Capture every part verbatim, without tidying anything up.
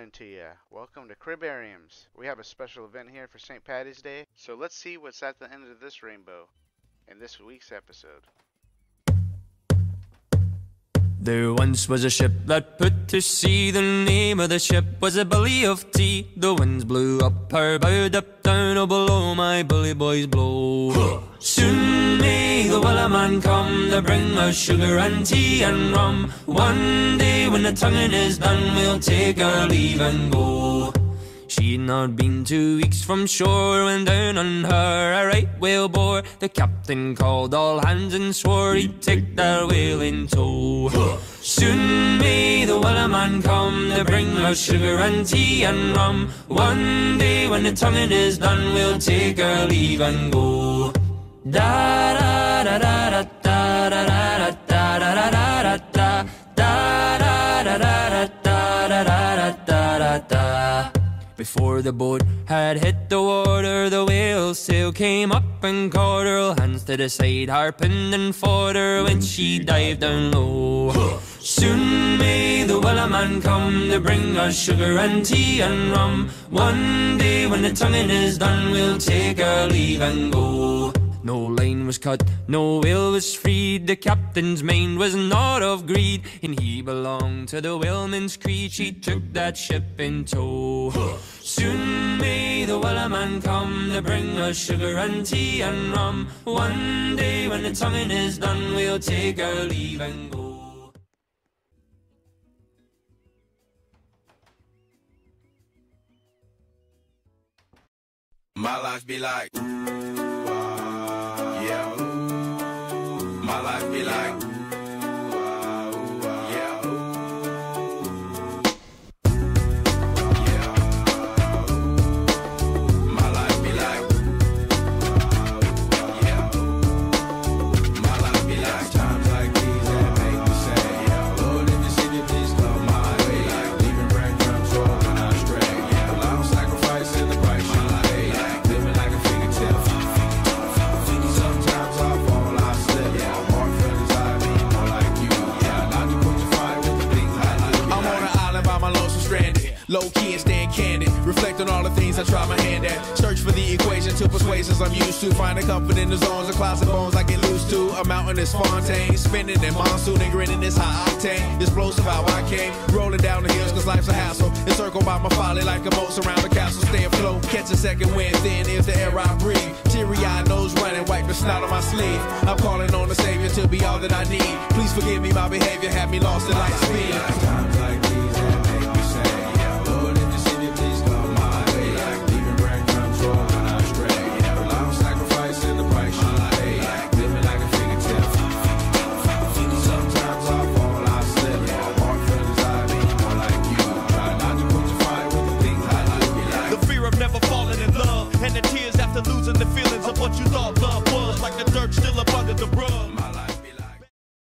morning to you. Welcome to CRIBARIUMS. We have a special event here for Saint Patty's Day, so let's see what's at the end of this rainbow in this week's episode. There once was a ship that put to sea. The name of the ship was a Billy of Tea. The winds blew up her bow, up down, oh below my bully boys blow. Soon may the Wellerman come to bring us sugar and tea and rum. One day when the tonguing is done, we'll take our leave and go. She'd not been two weeks from shore when down on her a right whale bore. The captain called all hands and swore he'd take that whale in tow. Soon may the Wellerman come to bring us sugar and tea and rum. One day when the tonguing is done, we'll take our leave and go. Da da da da da da da da da da da da da da da da da da da da. Before the boat had hit the water, the whale's sail came up and caught her. Hands to the side, harping and fought her when she dived down low. Soon may the Wellerman come to bring us sugar and tea and rum. One day when the tonguing is done, we'll take our leave and go. No line was cut, no whale was freed. The captain's mind was not of greed, and he belonged to the whaleman's creed. She took that ship in tow. Soon may the Wellerman come to bring us sugar and tea and rum. One day when the tonguing is done, we'll take our leave and go. My life be like, ooh, ah, yeah, ooh. My life be like, ooh, ah, ooh, ah, yeah, ooh. Yeah, ooh. My life be like, ooh, ah, yeah, ooh. My life be like times like these that make me say, yeah, Lord, if you see me, please come my way. Like leaving breadcrumbs for when I stray. Yeah, well, I'm sacrificing the price. My life. Low key and staying candid, reflect on all the things I try my hand at. Search for the equation to persuasions I'm used to. Finding comfort in the zones of closet bones I get loose to. A mountain is Fontaine, spinning in monsoon and grinning is high octane. Explosive how I came, rolling down the hills cause life's a hassle. Encircled by my folly like a moat surround the castle. Stay afloat, catch a second wind, thin is the air I breathe. Teary-eyed nose running, wipe the snot on my sleeve. I'm calling on the Savior to be all that I need. Please forgive me, my behavior had me lost in light speed. Times like these that make me say, and the tears after losing the feelings of what you thought love was. Like the dirt still up under the rug. My life be like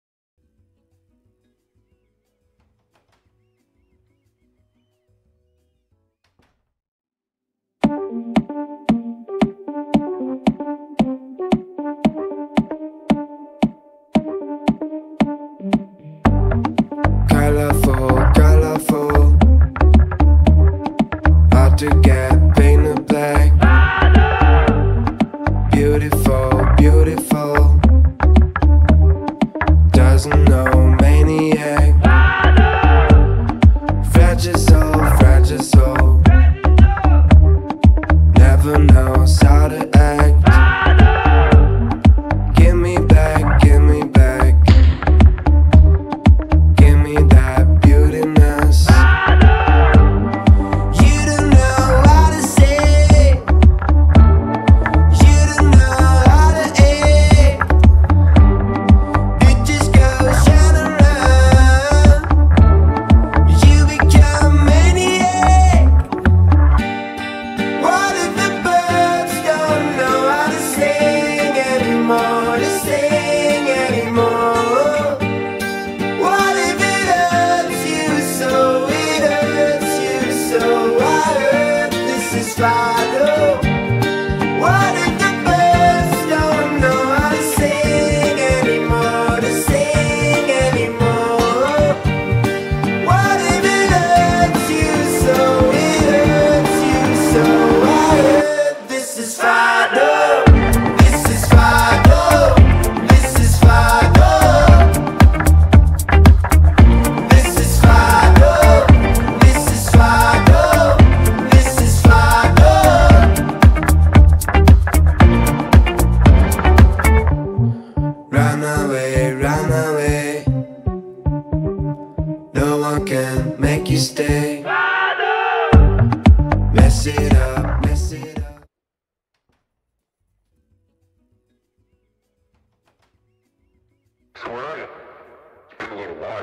colorful, colorful, hard to get painted black. Beautiful, beautiful, doesn't know maniac. Fragile soul, fragile soul, never knows how to act. Give me back, give me back, give me that beautiness. You don't know how to say, you don't know Where are you? It's been a little while.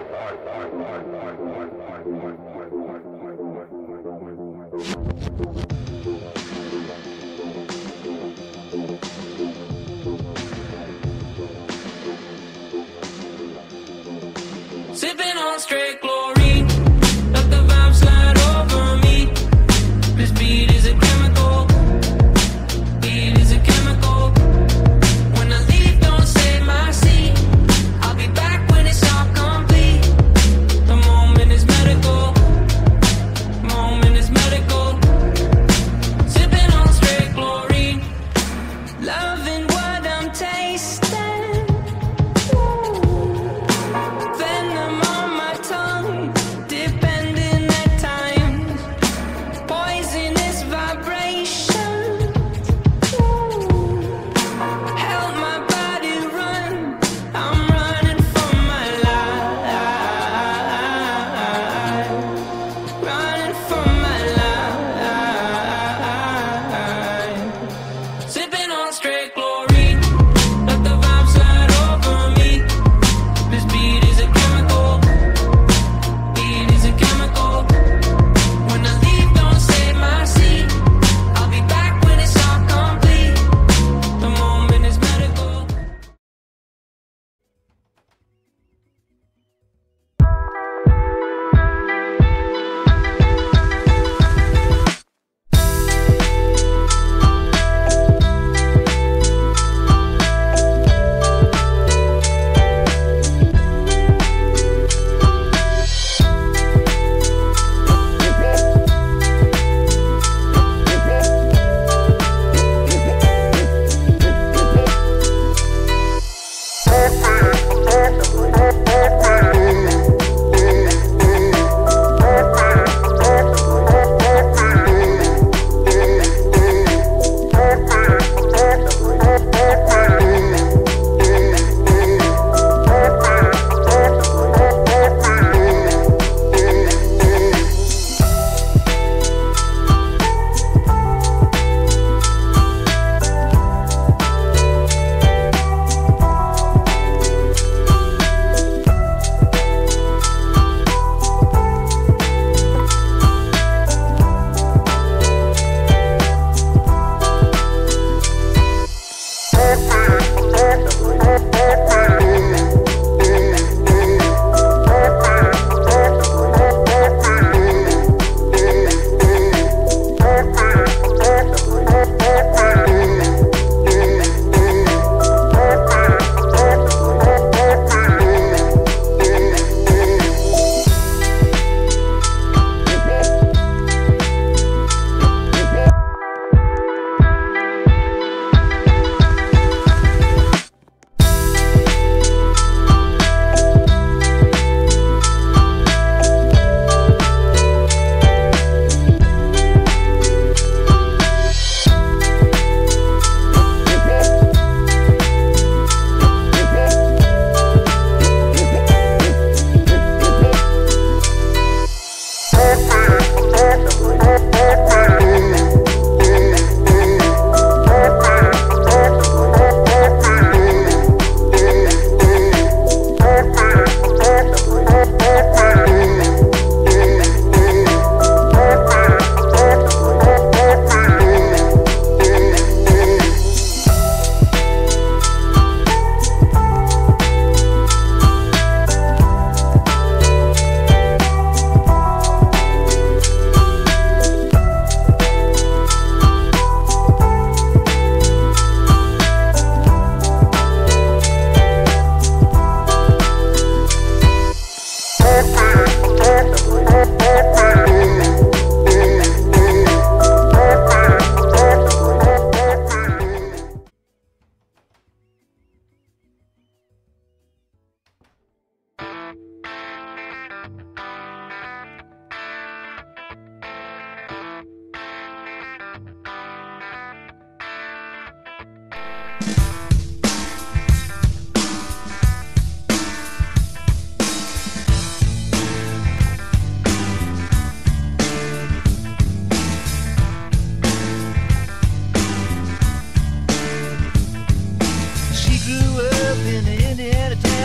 Sipping on straight chlorine, let the vibe slide over me. This beat is a chemical, beat is a chemical. When I leave, don't save my seat. I'll be back when it's all complete. The moment is medical, moment is medical. Sipping on straight chlorine, loving what I'm tasting. Venom on my tongue, depending at times. Poisonous vibrations help my body run. I'm running for my life, running for my life. Sipping on straight chlorine, let the vibe slide over me. This beat is a chemical, beat is a chemical. When I leave, don't save my seat. I'll be back when it's all complete. The moment is medical.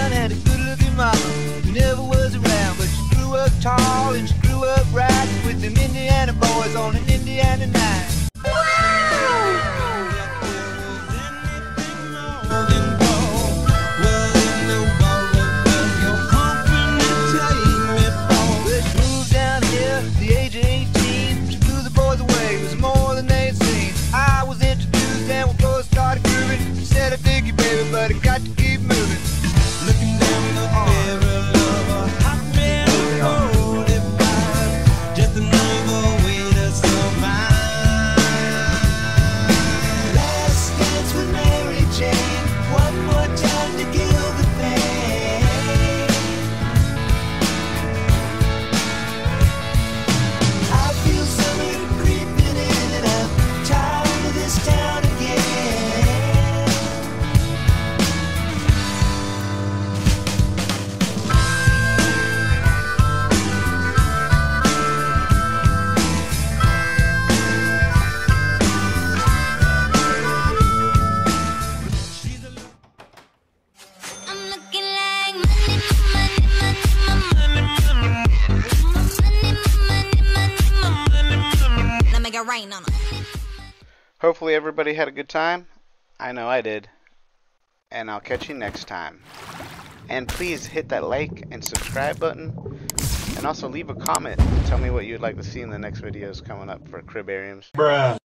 mine had a good-looking mama who never was around, but she grew up tall and she grew up right with them Indiana boys on an Indiana night. Moved down here at the age of eighteen. She blew the boys away. It was more than they'd seen. I was introduced and we both started grooving. She said, I dig you, baby, but I got to keep moving. Looking down the barrel of a hot red forty-five, just another way to survive. Last dance with Mary Jane, one more time to kill the pain. I feel summer creeping in and I'm tired of this town again. I'm looking like money, money, money, money, money, money, money. Now make it rain on 'em. Hopefully everybody had a good time. I know I did. And I'll catch you next time. And please hit that like and subscribe button. And also leave a comment. Tell me what you'd like to see in the next videos coming up for Cribariums. Bruh.